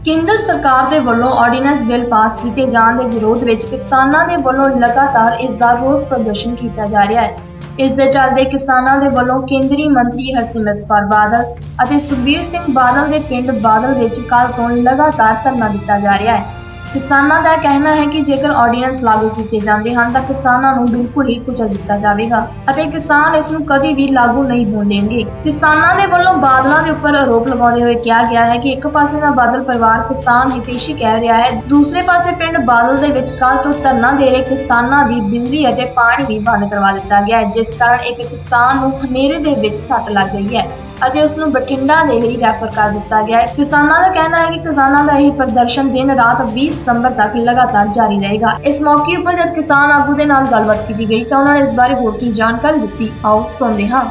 केंद्र सरकार के वलों ऑर्डीनेंस बिल पास किए जाने के विरोध में किसानों के वलों लगातार इसका रोस प्रदर्शन किया जा रहा है। इस दे चलते किसानों के वलों केंद्रीय मंत्री हरसिमरत कौर बादल और सुखबीर सिंह बादल के पिंड बादल विच कल तो लगातार धरना दिता जा रहा है। किसानों का कहना है कि जेकर ऑर्डीनेंस लागू किए जाते हैं तो किसानों को बिल्कुल ही कुचल दिता जाएगा और किसान इसनूं कभी भी लागू नहीं होने देंगे। किसानों के वलों बादलों के उपर आरोप लगाते हुए कहा गया है कि एक पासे दा बादल परिवार किसान हितैषी कह रहा है, दूसरे पासे पिंड बादल दे विच कल तो धरना दे रहे किसानों की बिजली और पानी भी बंद करवा दिता गया है, जिस कारण एक किसान नूं हनेरे दे विच सट लग गई है ਅਤੇ ਉਸ ਨੂੰ ਬਠਿੰਡਾ ਦੇ ਲਈ ਰੈਫਰ ਕਰ ਦਿੱਤਾ ਗਿਆ ਹੈ। ਕਿਸਾਨਾਂ ਦਾ ਕਹਿਣਾ ਹੈ ਕਿ ਕਿਸਾਨਾਂ ਦਾ ਇਹ ਪ੍ਰਦਰਸ਼ਨ ਦਿਨ ਰਾਤ 20 ਸਤੰਬਰ ਤੱਕ ਲਗਾਤਾਰ ਜਾਰੀ ਰਹੇਗਾ। ਇਸ ਮੌਕੇ ਉੱਪਰ ਜਦ ਕਿਸਾਨ ਆਗੂ ਦੇ ਨਾਲ ਗੱਲਬਾਤ ਕੀਤੀ ਗਈ ਤਾਂ ਉਹਨਾਂ ਨੇ ਇਸ ਬਾਰੇ ਹੋਰ ਕੀ ਜਾਣਕਾਰੀ ਦਿੱਤੀ, ਆਓ ਸੁਣਦੇ ਹਾਂ।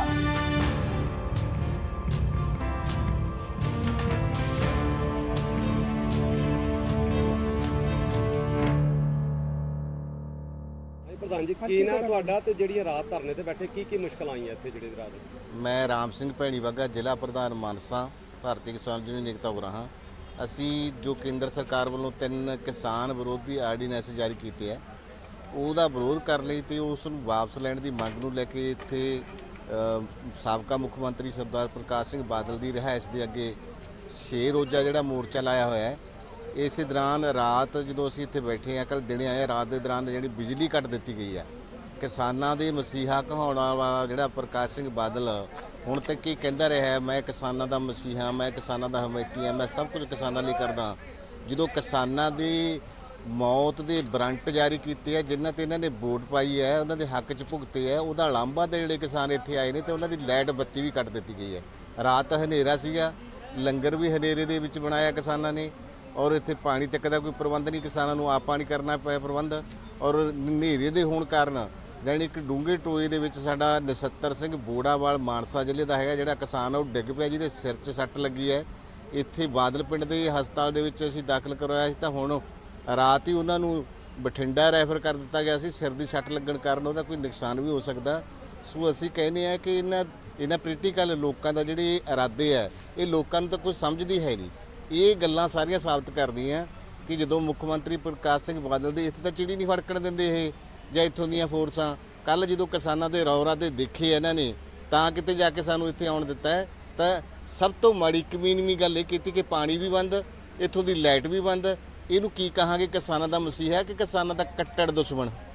प्रधान जी की ना तुहाडा ते जिहड़ियां रात धरने ते बैठे की मुश्किल आईयां इत्थे जिहड़े रात? मैं राम सिंह भैणी वाघा जिला प्रधान मानसा भारतीय किसान यूनियन एकता उगरा हाँ। असी जो केंद्र सरकार वालों 3 किसान विरोधी आर्डीनेंस जारी किए है ਉਹਦਾ ਵਿਰੋਧ ਕਰਨ ਲਈ ਤੇ ਉਸ ਨੂੰ ਵਾਪਸ ਲੈਣ ਦੀ ਮੰਗ ਨੂੰ ਲੈ ਕੇ ਇੱਥੇ ਸਾਬਕਾ ਮੁੱਖ ਮੰਤਰੀ ਸਰਦਾਰ ਪ੍ਰਕਾਸ਼ ਸਿੰਘ ਬਾਦਲ ਦੀ ਰਿਹਾਇਸ਼ ਦੇ ਅੱਗੇ 6 ਰੋਜ਼ਾ ਜਿਹੜਾ ਮੋਰਚਾ ਲਾਇਆ ਹੋਇਆ ਹੈ। इस दौरान रात जो असीं इत्थे बैठे हैं कल दिने आए रात के दौरान जी बिजली कट दी गई है। किसानों के मसीहा कहाउण वाला जिहड़ा प्रकाश सिंह बादल हुण तक ही कहता रहा है मैं किसानों का मसीहा, मैं किसानों का हमायती हाँ, मैं सब कुछ किसानों लिए करदा। जो किसानों की मौत के वारंट जारी किए है जिन्होंने ते इन्होंने वोट पाई है उन्होंने हक च भुगते है उसका लांभा दे जिहड़े किसान इत्थे आए ने तो उन्होंने लाइट बत्ती भी कट दी गई है। रात हनेरा सीगा, लंगर भी हनेरे दे विच बनाया किसानों ने और इत्थे पानी तक का कोई प्रबंध नहीं, किसानों को आप पानी करना पाया प्रबंध और हनेरे दे होण कारण जानी एक डूंगे टोए दे विच साडा नसत्तर सिंह बोड़ावाल मानसा जिले का है जिहड़ा किसान वो डिग पिया जिहदे सिर 'च सੱਟ लगी है। इत्थे बादल पिंड के हस्पताल दे विच असीं दाखल करवाया तो हुण रात ही उन्होंने बठिंडा रैफर कर दिता गया सी। सिर की सੱਟ लगन कारण उहदा कोई नुकसान भी हो सकता। सो असीं कहने हैं कि इन्हां पोलीटिकल लोगों का जिहड़े इरादे है ये लोगों तो कुछ समझदी है नहीं। ये गल्लां सारियां साबित करदियां कि जो मुख्यमंत्री प्रकाश सिंह बादल दे इत्थे तां चिड़ी नहीं फड़कण दिंदे ये जां इत्थों दीयां फोर्सां। कल जो किसानों के रौरा दे देखे इन्हां ने तां किते जाके सानूं इत्थे आउण दित्ता है तां सब तो माड़ी कमीनवी गल ये कीती कि पानी भी बंद, इत्थों दी लाइट भी बंद। इहनूं की कहांगे किसानों का मसीहा कि किसानों का कट्टर दुश्मन।